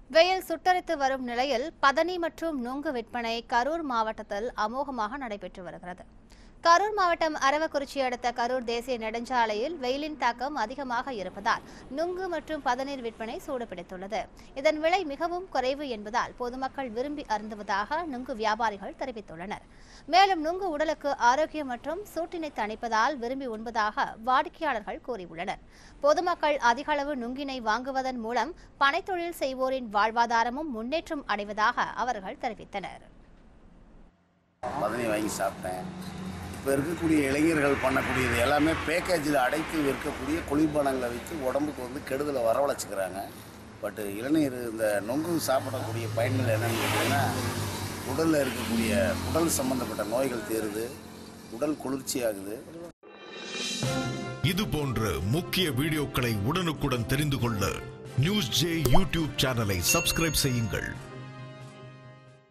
வெயில் சுட்டரித்து வரும் நிலையில் பதனி மற்றும் நுங்கு விற்பனை கரூர் மாவட்டத்தில் அமோகமாக நடைபெற்று வருகிறது. கரூர் மாவட்டம் அரவக்குறிச்சி அடுத்த கரூர் தேசிய நெடுஞ்சாலையில் வெயிலின் தாக்கம் அதிகமாக இருப்பதால் நுங்கு மற்றும் பதநீர் விற்பனை சூடுபிடித்துள்ளது. இதன் விலை மிகவும் குறைவு என்பதால் பொதுமக்கள் விரும்பி அருந்துவதாக நுங்கு வியாபாரிகள் தெரிவித்துள்ளனர். மேலும் நுங்கு உடலுக்கு ஆரோக்கியம் மற்றும் சூட்டினை தணிப்பதால் விரும்பி உண்பதாக வாடிக்கையாளர்கள் கூறியுள்ளனர். பொதுமக்கள் அதிக அளவு நுங்கினை வாங்குவதன் மூலம் பனைத்தொழில் செய்வோரின் வாழ்வாதாரமும் முன்னேற்றம் அடைவதாக அவர்கள் தெரிவித்தனர். இப்போ இருக்கக்கூடிய இளைஞர்கள் பண்ணக்கூடியது எல்லாமே பேக்கேஜில் அடைத்து விற்கக்கூடிய குளிர்பானங்களை வைத்து உடம்புக்கு கெடுதலை வரவழைச்சிக்கிறாங்க. பட் இளநீர் இந்த நொங்கு சாப்பிடக்கூடிய பயன்கள் என்னென்னு கேட்டிங்கன்னா, உடலில் இருக்கக்கூடிய உடல் சம்பந்தப்பட்ட நோய்கள் தீருது, உடல் குளிர்ச்சி ஆகுது. இது போன்ற முக்கிய வீடியோக்களை உடனுக்குடன் தெரிந்து கொள்ள நியூஸ் ஜே யூடியூப் சேனலை சப்ஸ்கிரைப் செய்யுங்கள்.